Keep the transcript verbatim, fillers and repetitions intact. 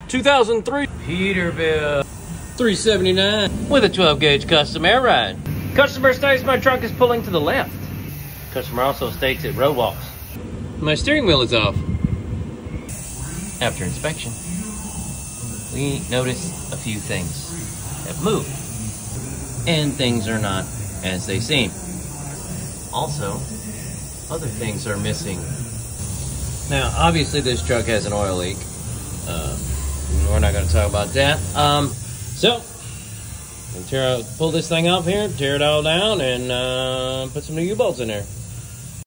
two thousand three Peterbilt three seventy-nine with a twelve gauge custom air ride. Customer states my trunk is pulling to the left. Customer also states it road walks. My steering wheel is off. After inspection, we notice a few things have moved, and things are not as they seem. Also, other things are missing. Now, obviously this truck has an oil leak. Uh, we're not going to talk about that. Um, so, we'll tear out, pull this thing off here, tear it all down, and uh, put some new U-bolts in there.